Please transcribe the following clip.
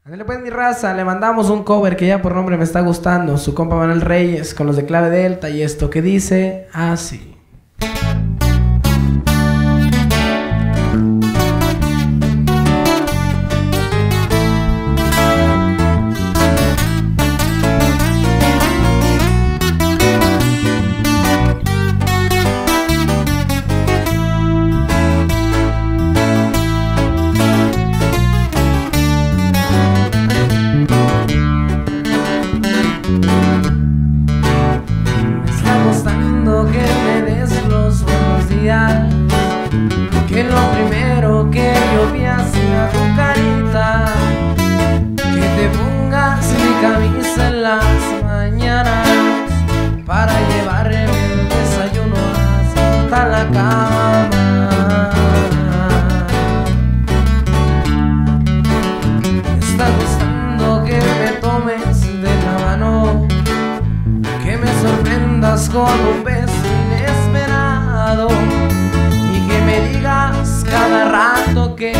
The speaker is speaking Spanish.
Ándale pues mi raza, le mandamos un cover que ya por nombre me está gustando. Su compa Manuel Reyes con los de Clave Delta y esto que dice así. Que me des los buenos días, que lo primero que yo vi hacia tu carita, que te pongas mi camisa en las mañanas para llevarme el desayuno hasta la cama. Me está gustando que me tomes de la mano, que me sorprendas con un beso inesperado y que me digas cada rato que